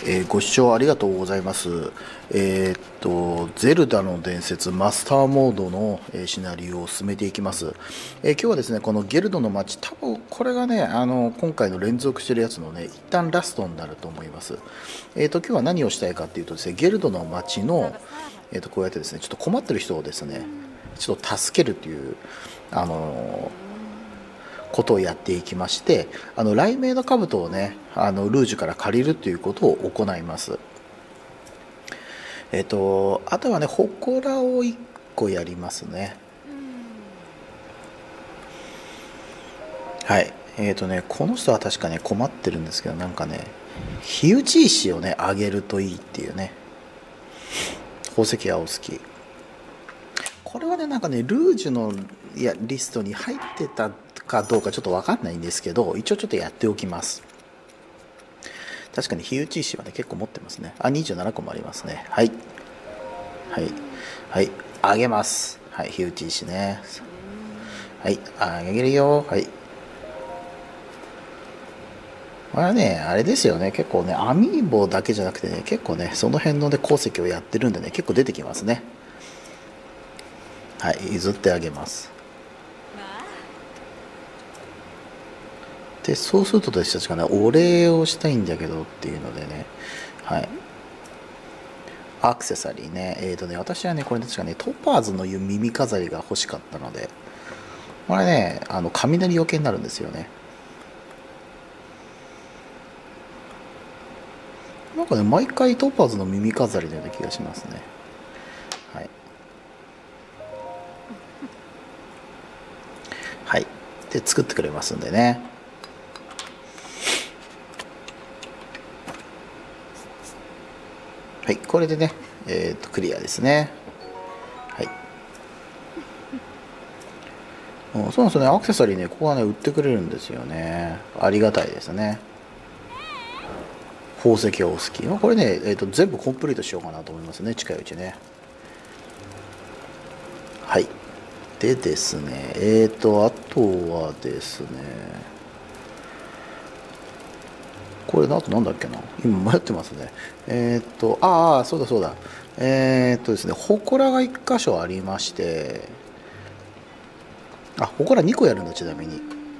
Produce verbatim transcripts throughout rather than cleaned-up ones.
えーご視聴ありがとうございます。えーっと、ゼルダの伝説マスターモードの、えーシナリオを進めていきます。えー今日はですね、このゲルドの街、多分これがね、あの今回の連続してるやつのね、一旦ラストになると思います。えーっと、今日は何をしたいかっていうとですね、ゲルドの街の、えーっとこうやってですね、ちょっと困ってる人をですね、ちょっと助けるという、あのーことをやっていきまして、あの雷鳴の兜をね、あのルージュから借りるということを行います。えっとあとはね、祠をいっこやりますね。はい。えっとね、この人は確かね困ってるんですけど、なんかね、火打ち石をねあげるといいっていうね。宝石青好き。これはね、なんかね、ルージュのいやリストに入ってたかどうかちょっと分かんないんですけど、一応ちょっとやっておきます。確かに火打ち石はね結構持ってますね。あ、にじゅうななこもありますね。はいはいはい、あげます。はい、火打ち石ね。はい、あげるよ。はい、これはねあれですよね、結構ねアミーボだけじゃなくてね、結構ねその辺のね鉱石をやってるんでね、結構出てきますね。はい、譲ってあげます。でそうすると私たちがねお礼をしたいんだけどっていうのでね、はい、アクセサリーね、えーとね私はねこれ確かねトパーズの耳飾りが欲しかったので、これねあの雷よけになるんですよね。なんかね毎回トパーズの耳飾りのような気がしますね。はいはいで作ってくれますんでね。はい、これでね、えっとクリアですね。はい。うん、そうなんですよね、アクセサリーね、ここはね売ってくれるんですよね。ありがたいですね。宝石をお好き、まあ、これね、えー、と全部コンプリートしようかなと思いますね、近いうちね。はい。でですね、えっ、とあとはですね、これあとなんだっけな、今迷ってますね。えっ、とああそうだそうだ、えっ、とですね、祠がいっ箇所ありまして、あ、祠にこやるんだ。ちなみに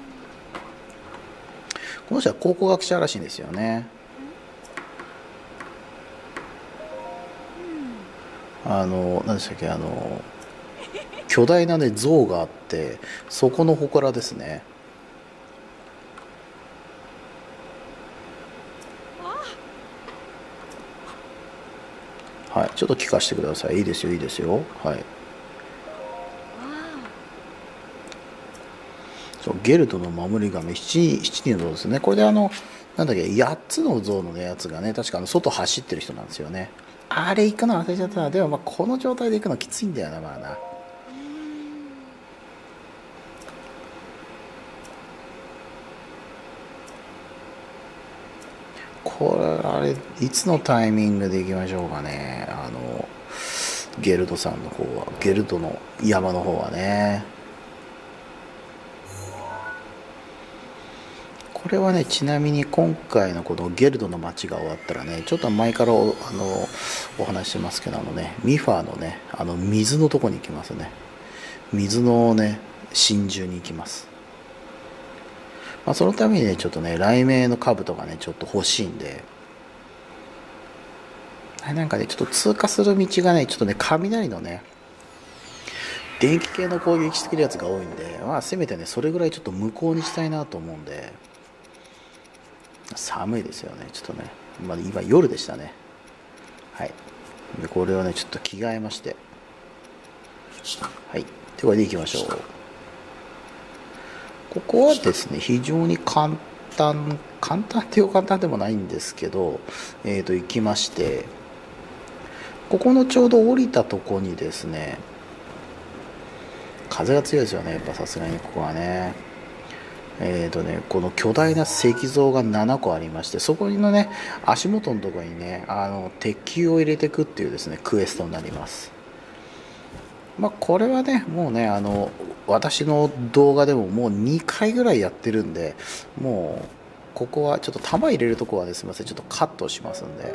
この人は考古学者らしいんですよね。あの何でしたっけ、あの巨大なね像があって、そこの祠ですね。はい、ちょっと聞かせてください。いいですよいいですよ。はい。そう、ゲルドの守り神 7, 7人の像ですね。これであのなんだっけ、やっつの像の、ね、やつがね、確かあの外走ってる人なんですよね。あれ行くの忘れちゃったな。でもまあこの状態で行くのきついんだよな、まあな。これあれいつのタイミングで行きましょうかね。あのゲルドさんの方は、ゲルドの山の方はね。これはね、ちなみに今回のこのゲルドの街が終わったらね、ちょっと前からおあのお話ししてますけど、あのねミファのね、あの水のとこに行きますね。水のね真珠に行きます。まあ、そのためにねちょっとね雷鳴の兜がねちょっと欲しいんで、なんかねちょっと通過する道がねちょっとね雷のね電気系の攻撃してくるやつが多いんで、まあせめてねそれぐらいちょっと無効にしたいなと思うんで。寒いですよねちょっとね、まあ、今夜でしたね。はい。でこれをねちょっと着替えまして、はい、でこれでいきましょう。ここはですね非常に簡単簡単っていう簡単でもないんですけど、えーと行きまして、ここのちょうど降りたとこにですね、風が強いですよね、やっぱさすがにここはね。えーとね、この巨大な石像がななこありまして、そこのね足元のところにねあの鉄球を入れていくっていうですねクエストになります。まあこれはねもうねあの私の動画でももうにかいぐらいやってるんで、もここはちょっと弾入れるとこはね、すみません、ちょっとカットしますんで。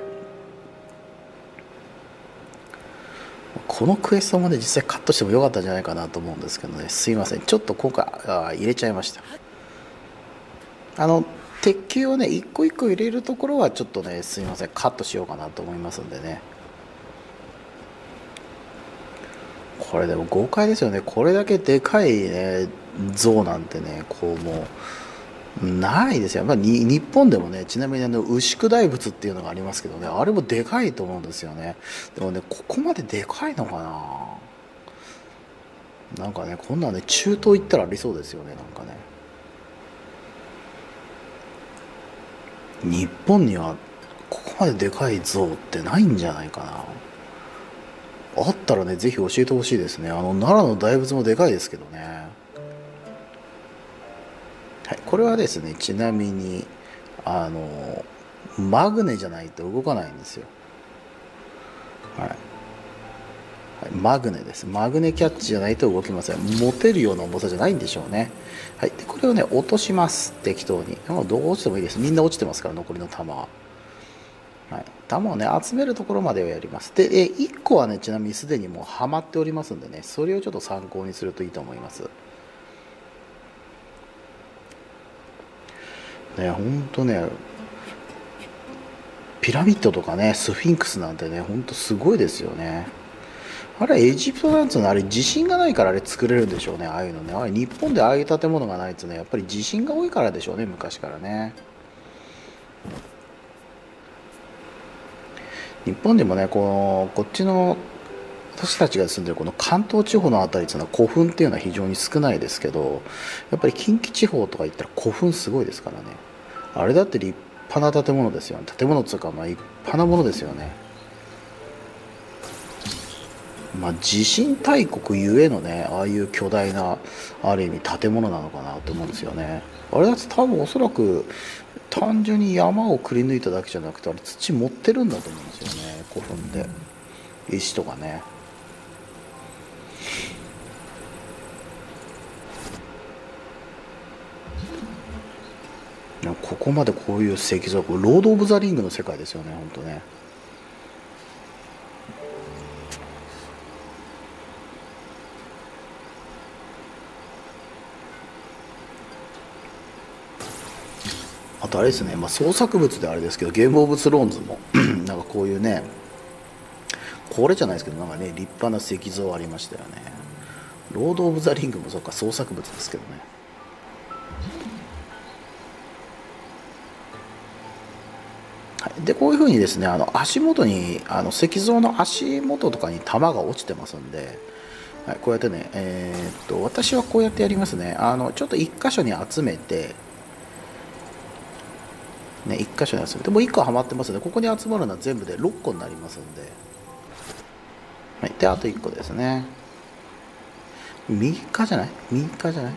このクエストもね、実際カットしてもよかったんじゃないかなと思うんですけどね、すいません、ちょっと今回あ入れちゃいました。あの鉄球をね一個一個入れるところはちょっとね、すいません、カットしようかなと思いますんでね。これでも豪快ですよね。これだけでかいね像なんてね、こうもうないですよ。まあ、に日本でもね、ちなみにあの牛久大仏っていうのがありますけどね、あれもでかいと思うんですよね。でもね、ここまででかいのかな。なんかね、こんなんね、中東行ったらありそうですよね、なんかね。日本にはここまででかい像ってないんじゃないかな。あったらね、ぜひ教えてほしいですね。あの奈良の大仏もでかいですけどね。はい、これはですね、ちなみにあのマグネじゃないと動かないんですよ。はい、はい、マグネです。マグネキャッチじゃないと動きません。持てるような重さじゃないんでしょうね。はい、でこれをね落とします。適当に。もうどう落ちてもいいです。みんな落ちてますから、残りの弾は。はい、弾をね集めるところまではやります。でえいっこはね、ちなみにすでにもうはまっておりますんでね、それをちょっと参考にするといいと思います。ね、ほんとね、ピラミッドとかね、スフィンクスなんてね、ほんとすごいですよね。あれエジプトなんつうのはあれ地震がないからあれ作れるんでしょうね、ああいうのね。あれ日本でああいう建物がないっつうのはやっぱり地震が多いからでしょうね、昔からね。日本でもね、このこっちの私たちが住んでるこの関東地方の辺りっていうのは古墳っていうのは非常に少ないですけど、やっぱり近畿地方とか行ったら古墳すごいですからね。あれだって立派な建物ですよね。建物っていうかまあ立派なものですよね。まあ地震大国ゆえのね、ああいう巨大なある意味建物なのかなと思うんですよね。あれだって多分おそらく単純に山をくり抜いただけじゃなくて、あれ土持ってるんだと思うんですよね、古墳で。石とかね。ここまでこういう石像、ロード・オブ・ザ・リングの世界ですよね、本当ね。あとあれですね、まあ、創作物であれですけど、ゲーム・オブ・スローンズもなんかこういうね、これじゃないですけど、なんかね、立派な石像ありましたよね。ロード・オブ・ザ・リングもそうか、創作物ですけどね。はい、でこういうふうにですね、あの足元にあの石像の足元とかに玉が落ちてますんで、はい、こうやってね、えーっと私はこうやってやりますね。あのちょっといっ箇所に集めて、ね、いっ箇所に集めて、もういっこはまってますので、ここに集まるのは全部でろっこになりますんで、はい、であといっこですね。右側じゃない右側じゃない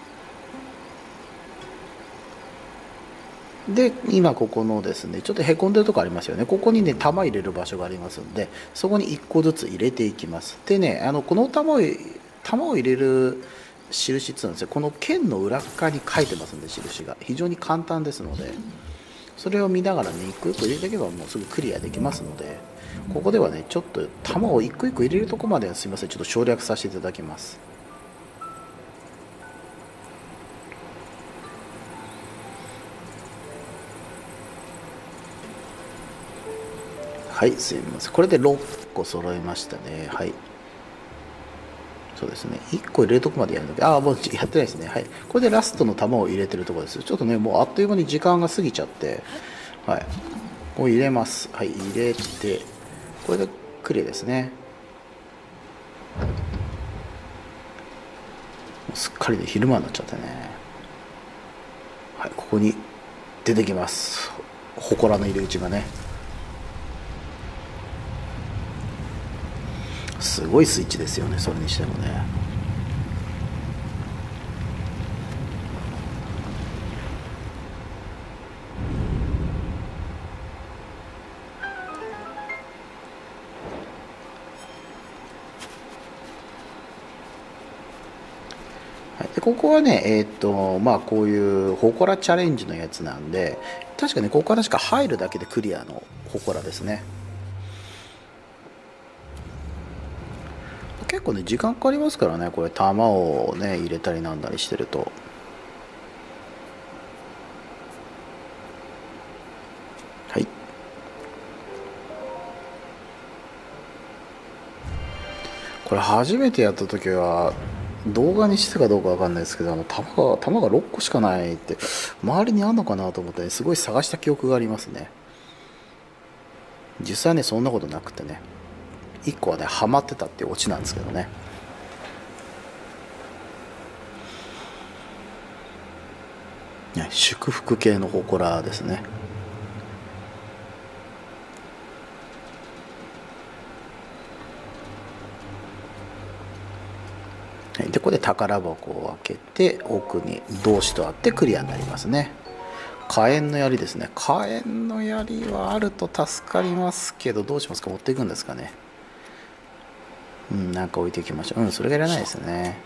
で今ここのですね、ちょっとへこんでるとこありますよね。ここにね玉入れる場所がありますんで、そこにいっこずつ入れていきます。でね、あのこの玉を玉を入れる印っていうんですよ、この剣の裏側に書いてますんで、印が非常に簡単ですので、それを見ながらね、一個一個入れていけばもうすぐクリアできますので、ここではねちょっと玉を一個一個入れるとこまではすいません、ちょっと省略させていただきます。はい、すいません。これでろっこ揃いましたね。はい。そうですね。いっこ入れるとこまでやるので、ああ、もうやってないですね。はい。これでラストの玉を入れてるところです。ちょっとね、もうあっという間に時間が過ぎちゃって、はい。こう入れます。はい、入れて、これでクリアですね。もうすっかりで昼間になっちゃってね。はい、ここに出てきます。祠の入り口がね。すごいスイッチですよね、それにしてもね。はい、でここはねえっ、とまあこういう祠チャレンジのやつなんで、確かねここは確か入るだけでクリアの祠ですね。結構ね時間かかりますからね、これ弾をね入れたりなんだりしてると。はい、これ初めてやった時は動画にしてかどうかわかんないですけど、あの弾が弾がろっこしかないって周りにあんのかなと思って、ね、すごい探した記憶がありますね。実際ねそんなことなくてね、いっこはねハマってたっていうオチなんですけどね。ね、祝福系の祠ですね。でここで宝箱を開けて奥に同士とあってクリアになりますね。火炎の槍ですね。火炎の槍はあると助かりますけど、どうしますか、持っていくんですかね。うん、なんか置いていきましょう。うん、それがいらないですね。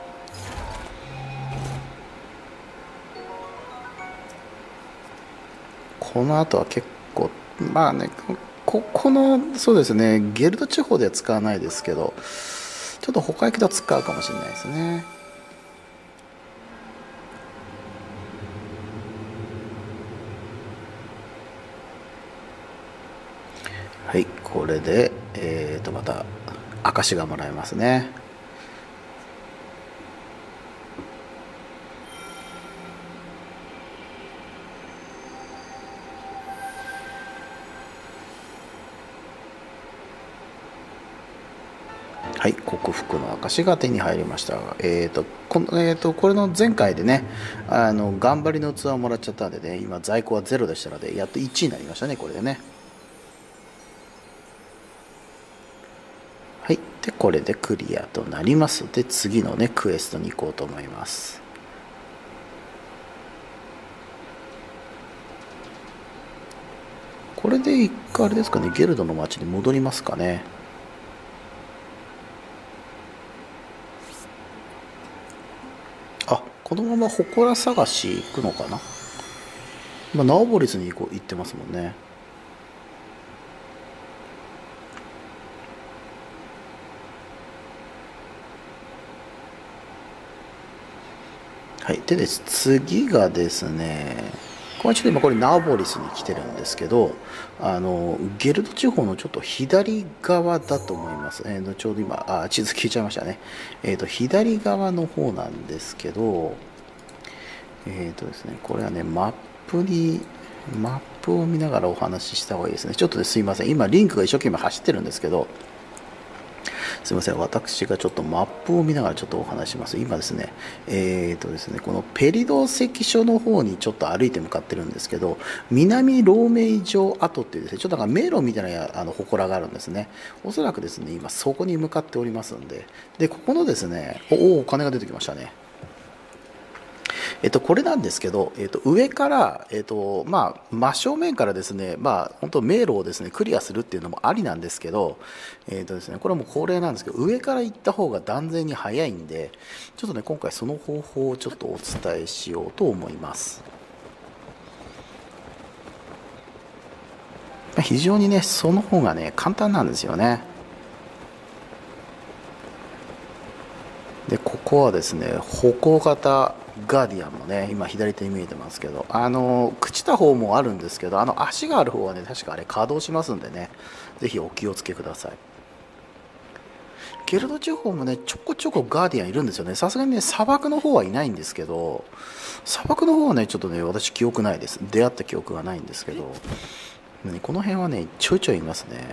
この後は結構まあね、ここのそうですねゲルド地方では使わないですけど、ちょっと他行くと使うかもしれないですね。はい、これでえーとまた証がもらえますね。はい、克服の証が手に入りました。えーとこの、えーとこれの前回でね、あの頑張りの器をもらっちゃったんでね、今在庫はゼロでしたので、やっといちになりましたね、これでね。はい、でこれでクリアとなります。で次のねクエストに行こうと思います。これで一回あれですかね、ゲルドの町に戻りますかね。あ、このまま祠探し行くのかな。まあ、ナオボリスに行こう行ってますもんね。はい、でです次がですね、これちょっと今これナオボリスに来てるんですけど、あのゲルド地方のちょっと左側だと思います、えー、ちょうど今あ地図聞いちゃいましたね。えーと左側の方なんですけど、えーとですねこれはねマップにマップを見ながらお話しした方がいいですね。ちょっとですいません、今リンクが一生懸命走ってるんですけど、すみません、私がちょっとマップを見ながらちょっとお話します。今ですね、えーとですね、このペリド関所の方にちょっと歩いて向かってるんですけど、南ローメイ城跡っていうですね、ちょっとなんか迷路みたいなあの祠があるんですね。おそらくですね、今そこに向かっておりますんで、で、ここのですね、おお、金が出てきましたね。えっと、これなんですけど、えっと、上から、えっと、まあ、真正面からですね、まあ、本当迷路をですね、クリアするっていうのもありなんですけど、えっとですね、これも恒例なんですけど、上から行った方が断然に早いんで、ちょっとね、今回その方法をちょっとお伝えしようと思います。非常にね、その方がね、簡単なんですよね。で、ここはですね、歩行型ガーディアンもね、今左手に見えてますけど、あの、朽ちた方もあるんですけど、あの足がある方はね、確かあれ稼働しますんでね、ぜひお気をつけください。ゲルド地方もね、ちょこちょこガーディアンいるんですよね。さすがにね、砂漠の方はいないんですけど、砂漠の方はね、ちょっとね、私記憶ないです。出会った記憶がないんですけど、ね、この辺はね、ちょいちょいいますね。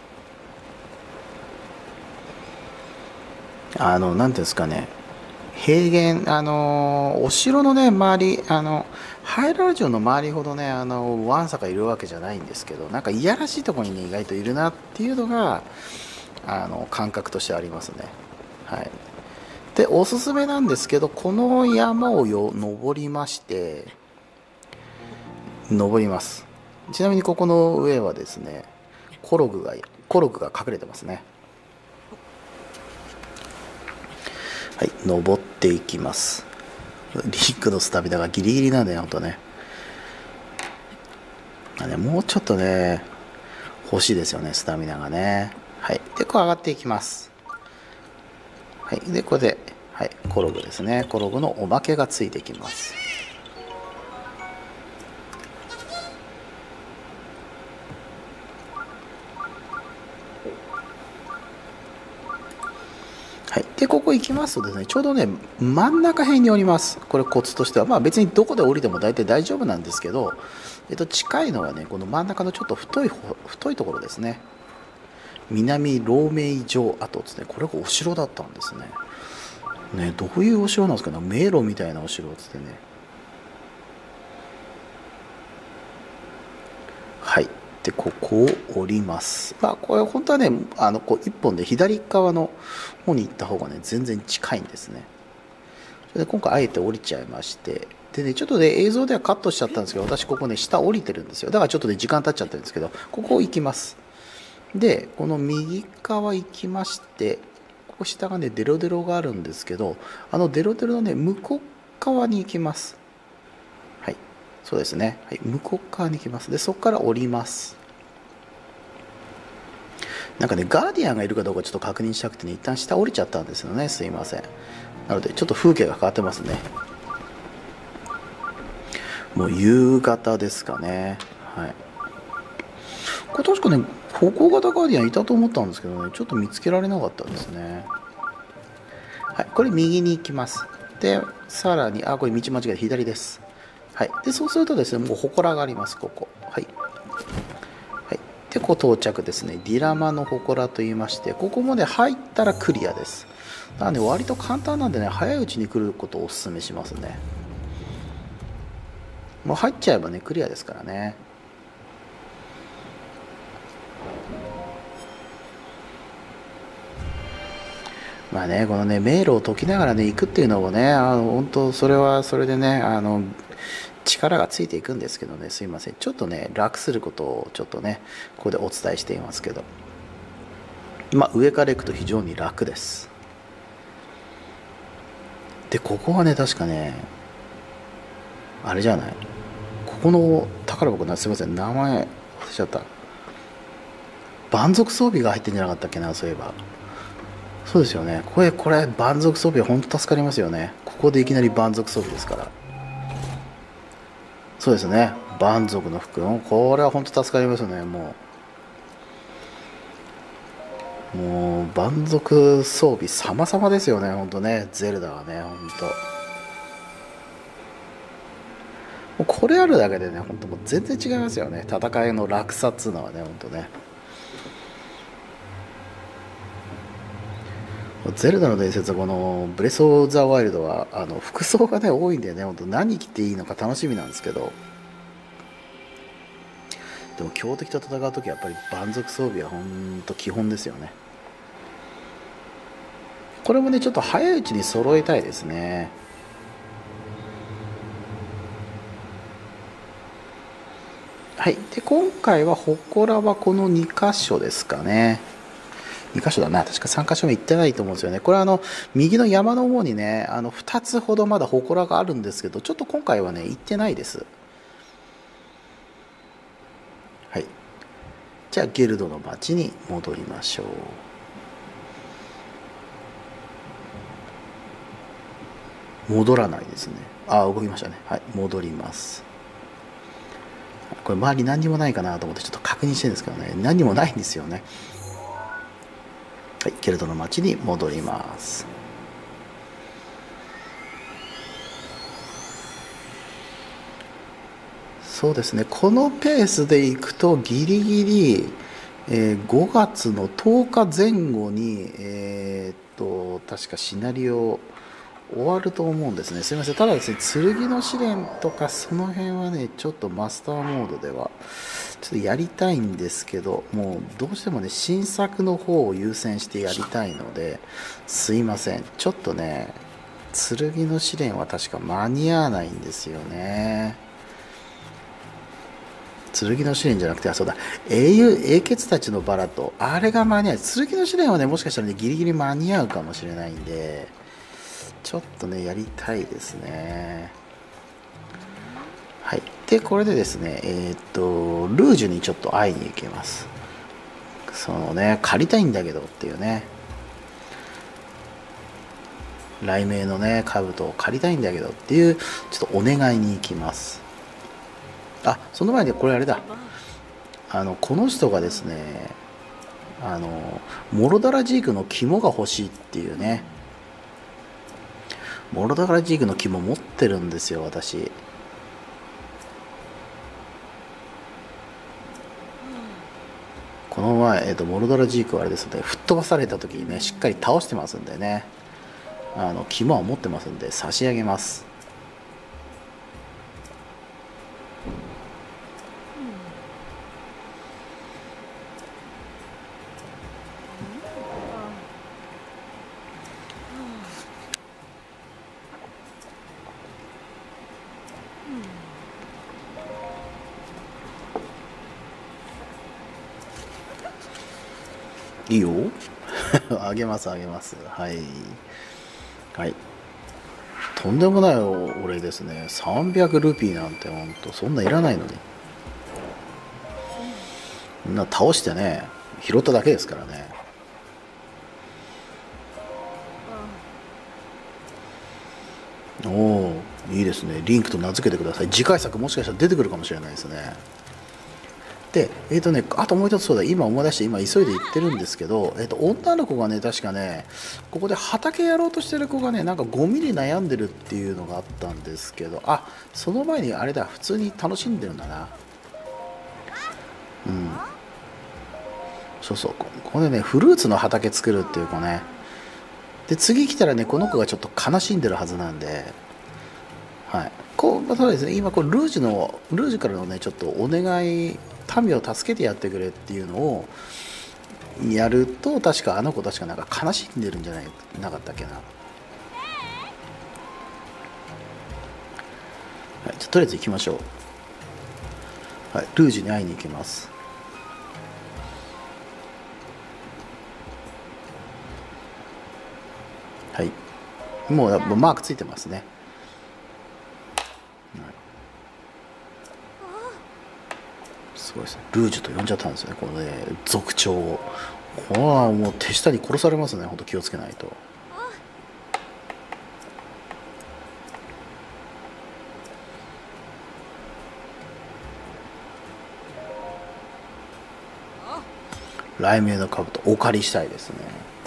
あの、なんていうんですかね、平原、あのお城のね、周り、あの、ハイラル城の周りほどね、あの、ワンサがいるわけじゃないんですけど、なんかいやらしいところにね、意外といるなっていうのが、あの、感覚としてありますね。はい。で、おすすめなんですけど、この山をよ登りまして、登ります。ちなみにここの上はですね、コログが、コログが隠れてますね。はい、登っていきます。 リンクのスタミナがギリギリなんだよ、ほんとね。ね、もうちょっとね、欲しいですよね、スタミナがね。はい。で、こう上がっていきます。はい。で、これで、はい、コログですね。コログのおまけがついてきます。はい、でここ行きますとですね、ちょうどね真ん中辺におります。これコツとしては、まあ別にどこで降りても大体大丈夫なんですけど、えっと、近いのはねこの真ん中のちょっと太い太いところですね。南老明城跡ですね。これがお城だったんですね。ね、どういうお城なんですかね。迷路みたいなお城つってね。はい。でここを降ります。まあこれ本当はねあのこう一本で左側の方に行った方がね全然近いんですね。それで今回あえて降りちゃいまして、でねちょっとね映像ではカットしちゃったんですけど、私ここね下降りてるんですよ。だからちょっとね時間経っちゃってるんですけど、ここ行きます。でこの右側行きまして、ここ下がねデロデロがあるんですけど、あのデロデロのね向こう側に行きます。はい、そうですね、はい、向こう側に行きます。でそこから降ります。なんかねガーディアンがいるかどうかちょっと確認したくてね一旦下降りちゃったんですよね。すいません。なのでちょっと風景が変わってますね。もう夕方ですかね。はい、これ確かね歩行型ガーディアンいたと思ったんですけどね、ちょっと見つけられなかったですね。はい、これ右に行きます。でさらにあこれ道間違えて左です。はい、でそうするとですねもう祠があります。ここはい、はい、でこう到着ですね。ディラマの祠といいまして、ここまで入ったらクリアです。だからね割と簡単なんでね早いうちに来ることをお勧めしますね。もう入っちゃえばねクリアですからね。まあねこのね迷路を解きながらね行くっていうのもねあの本当それはそれでねあの力がついていくんですけどね、すいませんちょっとね楽することをちょっとねここでお伝えしていますけど、まあ上から行くと非常に楽です。でここはね確かねあれじゃない、ここの宝箱な、すいません名前忘れちゃった。蛮族装備が入ってんじゃなかったっけな、そういえば。そうですよね。これこれ蛮族装備は本当助かりますよね。ここでいきなり蛮族装備ですから。そうですね、蛮族の服、これは本当助かりますよね。もうもう蛮族装備様々ですよね。本当ねゼルダはね本当もうこれあるだけでね本当もう全然違いますよね。戦いの楽さっつうのはね本当ね。ゼルダの伝説はこのブレス・オブ・ザ・ワイルドはあの服装がね多いんでね本当何着ていいのか楽しみなんですけど、でも強敵と戦う時はやっぱり蛮族装備は本当基本ですよね。これもねちょっと早いうちに揃えたいですね。はい、で今回は祠はこのに箇所ですかね。に箇所だな、確かさん箇所目行ってないと思うんですよね。これはあの右の山の方にねあのふたつほどまだ祠があるんですけど、ちょっと今回はね行ってないです。はい、じゃあゲルドの町に戻りましょう。戻らないですね。あ動きましたね。はい、戻ります。これ周り何にもないかなと思ってちょっと確認してるんですけどね、何にもないんですよね。はい、ゲルドの町に戻ります。そうですね、このペースでいくとギリギリ、えー、ごがつのとおかぜん後に、えー、っと確かシナリオ終わると思うんですね。すみません。ただですね、剣の試練とかその辺はね、ちょっとマスターモードではちょっとやりたいんですけど、もうどうしてもね、新作の方を優先してやりたいので、すいません。ちょっとね、剣の試練は確か間に合わないんですよね。剣の試練じゃなくて、あ、そうだ、英雄、英傑たちのバラと、あれが間に合う。剣の試練はね、もしかしたらね、ギリギリ間に合うかもしれないんで、 ちょっとねやりたいですね。はい、でこれでですね、えー、っとルージュにちょっと会いに行きます。そのね借りたいんだけどっていうね、雷鳴のね兜を借りたいんだけどっていうちょっとお願いに行きます。あ、その前にこれあれだ、あのこの人がですね、あのモロダラジークの肝が欲しいっていうね、モロダラジークの肝持ってるんですよ私。この前、えー、とモルドラジークはあれですね、吹っ飛ばされた時にねしっかり倒してますんでね、あの肝は持ってますんで差し上げます。いいよあげますあげます。はいはい、とんでもないお礼ですね。さんびゃくルピーなんてほんとそんないらないのに、みんな倒してね拾っただけですからね。おおいいですね。リンクと名付けてください。次回作もしかしたら出てくるかもしれないですね。でえーとね、あともう一つ、そうだ、今思い出して、今急いで行ってるんですけど、えーと女の子がね確かねここで畑やろうとしてる子がねなんかごミリ悩んでるっていうのがあったんですけど、あ、その前にあれだ、普通に楽しんでるんだな。うん、そうそう、ここでねフルーツの畑作るっていう子ね、で次来たらねこの子がちょっと悲しんでるはずなんで、はい、こうそうですね、今こうルージュのルージュからのねちょっとお願い、民を助けてやってくれっていうのをやると、確かあの子確かなんか悲しんでるんじゃないなかったっけな。はい、じゃとりあえず行きましょう。はい、ルージュに会いに行きます。はい、もうマークついてますね。すごいですね、ルージュと呼んじゃったんですね、このね族長を。これはもう手下に殺されますね、本当気をつけないと。雷鳴の兜お借りしたいですね。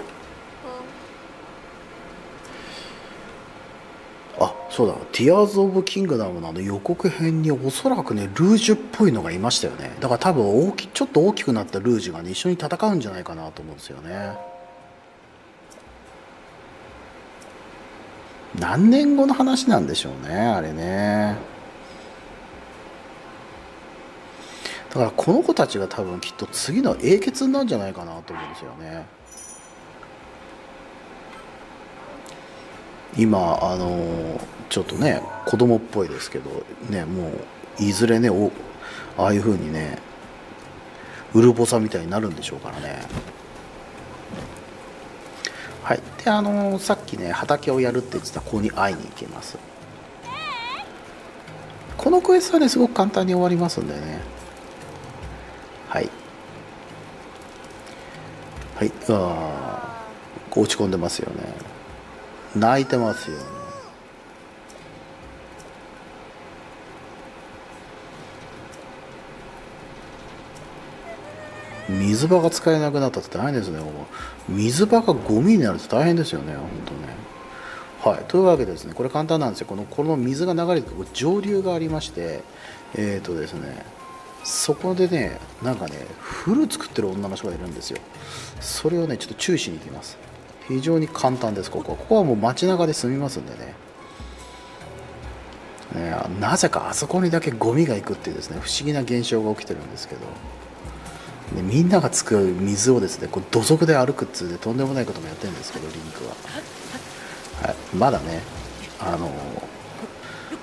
あ、そうだ、ティアーズ・オブ・キングダムのあの予告編におそらくねルージュっぽいのがいましたよね。だから多分大きちょっと大きくなったルージュがね一緒に戦うんじゃないかなと思うんですよね。何年後の話なんでしょうねあれね。だからこの子たちが多分きっと次の英傑なんじゃないかなと思うんですよね。今あのちょっとね子供っぽいですけどね、もういずれねおああいう風にねウルボサみたいになるんでしょうからね。はい、であのさっきね畑をやるって言ってた子に会いに行きます。このクエストはねすごく簡単に終わりますんでね。はいはい、あー落ち込んでますよね。泣いてますよね。水場が使えなくなったって大変ですね。水場がゴミになると大変ですよね、本当ね。はい、というわけでですね、これ簡単なんですよ。このこの水が流れてくる上流がありまして、えーとですね、そこでね、なんかね、フル作ってる女の人がいるんですよ。それをね、ちょっと注意しに行きます。非常に簡単です、ここは。ここはもう街中で住みますんでね。ね、なぜかあそこにだけゴミが行くっていうですね、不思議な現象が起きてるんですけど。でみんなが使う水をですねこう土足で歩くっつうでとんでもないこともやってるんですけど、リンクは、はい、まだねあの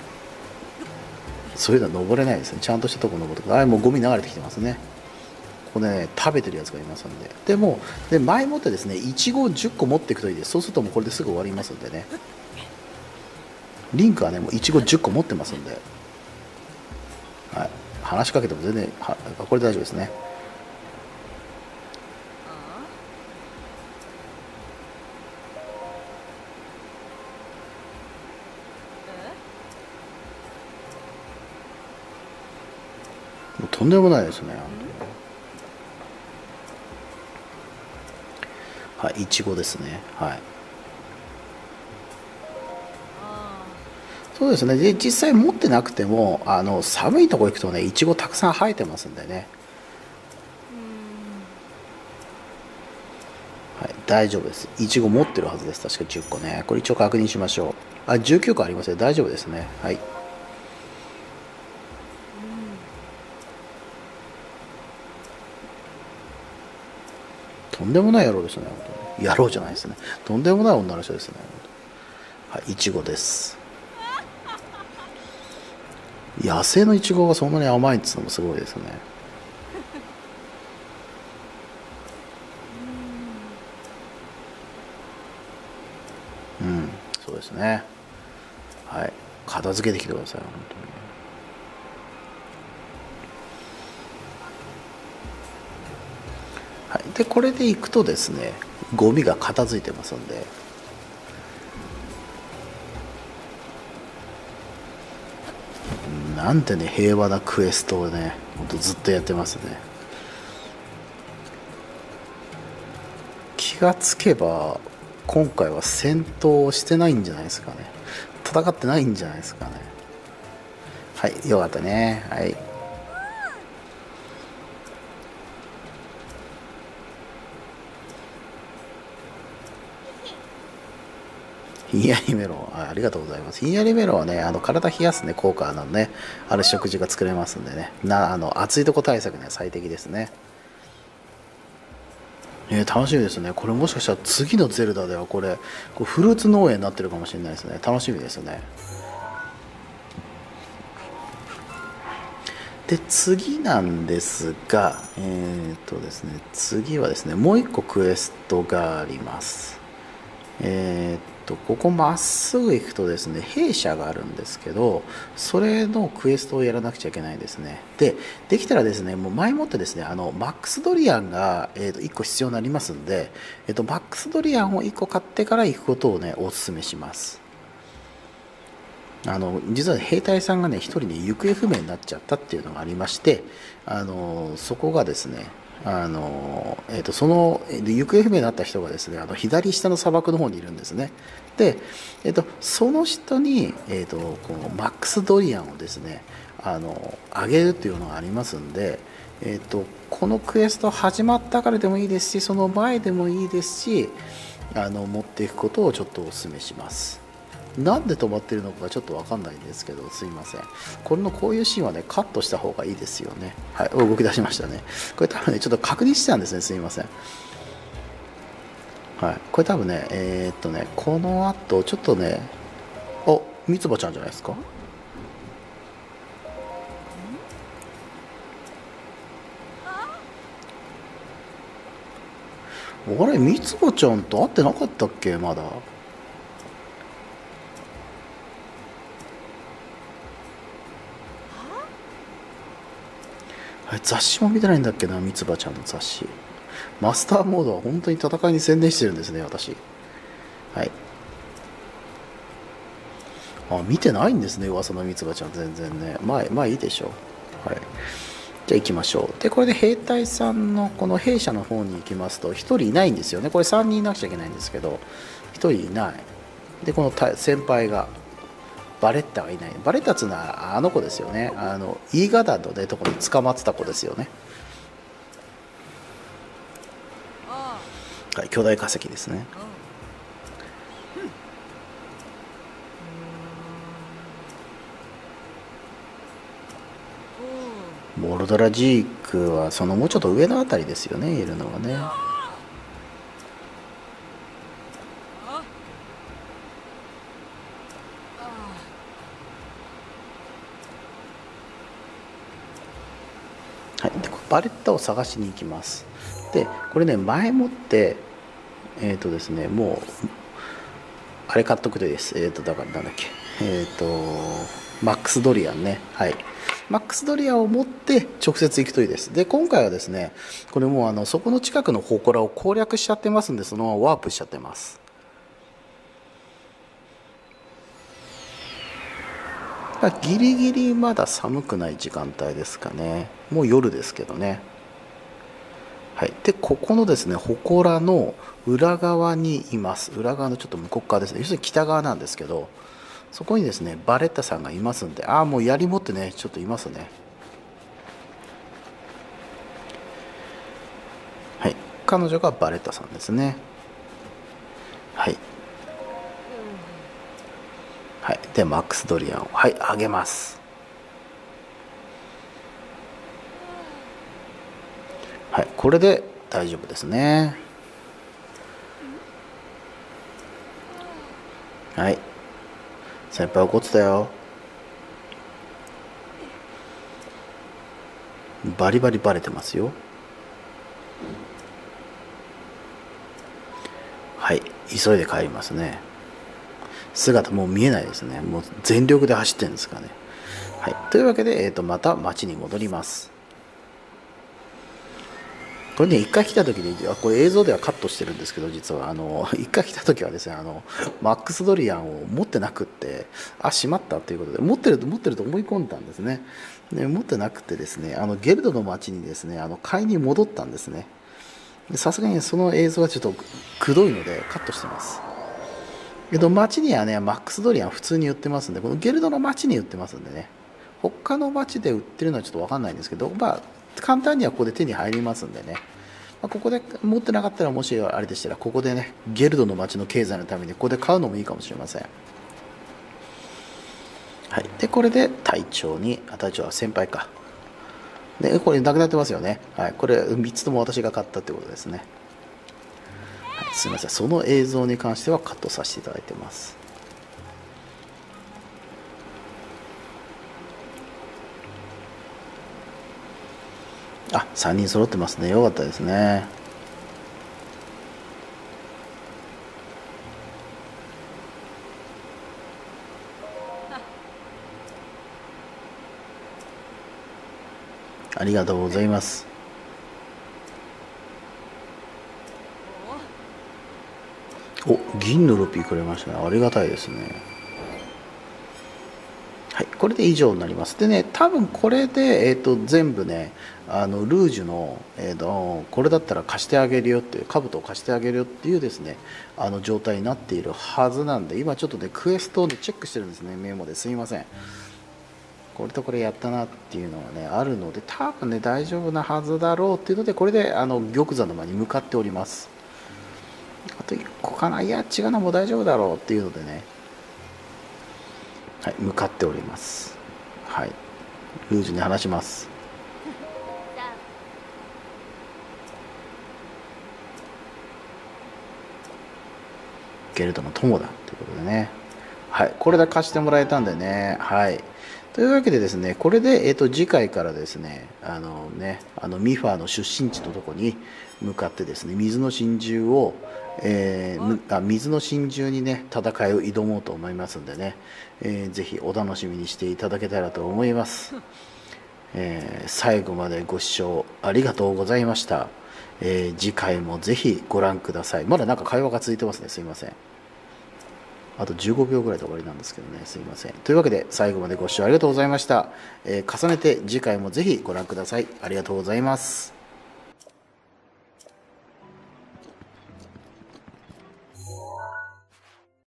そういうのは登れないですね。ちゃんとしたとこ登ってくる。あもうゴミ流れてきてますね。ここれね食べてるやつがいますんで、でもで前もってですねいちごをじゅっこ持っていくといいです。そうするともうこれですぐ終わりますんでね。リンクはねもういちごじゅっこ持ってますんで、はい、話しかけても全然はこれで大丈夫ですね。もうとんでもないですね。はい、いちごですね。はい。そうですね。で、実際持ってなくても、あの寒いとこ行くとね、いちごたくさん生えてますんでね。はい、大丈夫です。いちご持ってるはずです。確かじゅっこね。これ一応確認しましょう。あ、じゅうきゅうこありますよ。大丈夫ですね。はい。とんでもない野郎ですね。本当に野郎じゃないですね。とんでもない女の人ですね。はい、いちごです。野生のいちごがそんなに甘いっていうのもすごいですね。うん、そうですね。はい、片付けてきてください。本当に。はい、でこれでいくとですね、ゴミが片付いてますんで。なんてね平和なクエストをね、ほんとずっとやってますね。気がつけば今回は戦闘をしてないんじゃないですかね。戦ってないんじゃないですかね。はい、よかったね。はい。ひんやりメロン、あ、ありがとうございます。ひんやりメロンはね、あの体冷やすね効果のね、ある食事が作れますんでね、なあの暑いとこ対策には最適ですね。えー、楽しみですね。これもしかしたら次のゼルダではこれこうフルーツ農園になってるかもしれないですね。楽しみですね。で次なんですが、えー、っとですね次はですねもう一個クエストがあります。えーっとここまっすぐ行くとですね兵舎があるんですけど、それのクエストをやらなくちゃいけないですね。でできたらですねもう前もってですねあのマックスドリアンが、えー、といっこ必要になりますんで、えー、とマックスドリアンをいっこ買ってから行くことをねお勧めします。あの実は兵隊さんがね一人ね行方不明になっちゃったっていうのがありまして、あのそこがですねあの、えー、とその行方不明になった人がですねあの左下の砂漠の方にいるんですね。で、えー、とその人に、えー、とこのマックスドリアンをですねあのあげるっていうのがありますんで、えー、とこのクエスト始まったからでもいいですしその前でもいいですし、あの持っていくことをちょっとお勧めします。なんで止まってるのかちょっと分かんないんですけどすいません。これのこういうシーンはねカットした方がいいですよね。はい、動き出しましたね。これ多分ねちょっと確認してたんですね。すいません。はい、これ多分ねえー、っとねこの後ちょっとね、おみつばちゃんじゃないですか。あれみつばちゃんと会ってなかったっけまだ。はい、雑誌も見てないんだっけな、みつばちゃんの雑誌。マスターモードは本当に戦いに専念してるんですね、私。はい。あ、見てないんですね、噂のみつばちゃん、全然ね。まあ、まあいいでしょう。はい。じゃあ行きましょう。で、これで兵隊さんのこの兵舎の方に行きますと、ひとりいないんですよね。これさんにんいなくちゃいけないんですけど、ひとりいない。で、この先輩が、バレッタがいない。バレッタっつうのはあの子ですよね。あの、イーガダンのね、ところに捕まってた子ですよね。はい、巨大化石ですね。ボルドラジークはそのもうちょっと上のあたりですよね、いるのはね。はい、でこバレッタを探しに行きます。でこれね、前もってえっ、とですね、もうあれ買っとくといいです。えっ、とだからなんだっけ、えっ、とマックスドリアンね、はい、マックスドリアンを持って直接行くといいです。で今回はですね、これもうあのそこの近くの祠を攻略しちゃってますんで、そのままワープしちゃってます。ギリギリまだ寒くない時間帯ですかね。もう夜ですけどね。はい、でここのですね、祠の裏側にいます。裏側のちょっと向こう側ですね、要するに北側なんですけど、そこにですねバレッタさんがいますんで、ああもう槍持ってね、ちょっといますね。はい、彼女がバレッタさんですね。はい、はい、でマックスドリアンを、はい、あげます。はい、これで大丈夫ですね。はい、先輩怒ってたよ。バリバリバレてますよ。はい、急いで帰りますね。姿もう見えないですね。もう全力で走ってるんですかね。はい、というわけで、えー、とまた町に戻ります。これね、一回来た時に、これ映像ではカットしてるんですけど、実はあの一回来た時はですね、あのマックスドリアンを持ってなくって、あ、しまったということで、持ってると持ってると思い込んだんですね。で持ってなくてですね、あのゲルドの町にですね、あの買いに戻ったんですね。さすがにその映像はちょっとくどいのでカットしてます。けど町にはね、マックスドリアン普通に売ってますんで、このゲルドの町に売ってますんでね、他の町で売ってるのはちょっと分かんないんですけど、まあ簡単にはここで手に入りますんでね、まあ、ここで持ってなかったら、もしあれでしたらここでね、ゲルドの町の経済のためにここで買うのもいいかもしれません。はい、でこれで隊長に、あ、隊長は先輩か。でこれなくなってますよね。はい、これみっつとも私が買ったってことですね。はい、すみません、その映像に関してはカットさせていただいてます。あ、さんにん揃ってますね。よかったですね。ありがとうございます。お、銀のルピーくれましたね。ありがたいですね。はい、これで以上になります。でね、多分これで、えー、と全部ね、あのルージュの、えー、とこれだったら貸してあげるよっていう、兜を貸してあげるよっていうですね、あの状態になっているはずなんで、今ちょっとねクエストを、ね、チェックしてるんですね、メモですいません。これとこれやったなっていうのがねあるので、多分ね大丈夫なはずだろうっていうので、これであの玉座の間に向かっております。あといっこかな、いや違うな、もう大丈夫だろうっていうのでね、はい、向かっております。はい、ルージュに話します。ゲルドの友だということでね、はい、これで貸してもらえたんでね、はい。というわけでですね、これで、えー、と次回からですね、あのね、あのミファーの出身地のところに向かってですね、水の真珠を、えー、あ水の真珠にね、戦いを挑もうと思いますんでね、えー、ぜひお楽しみにしていただけたらと思います。えー、最後までご視聴ありがとうございました。えー、次回もぜひご覧ください。まだなんか会話が続いてますね、すいません。あとじゅうごびょうぐらいで終わりなんですけどね、すいません。というわけで最後までご視聴ありがとうございました。えー、重ねて次回もぜひご覧ください。ありがとうございます。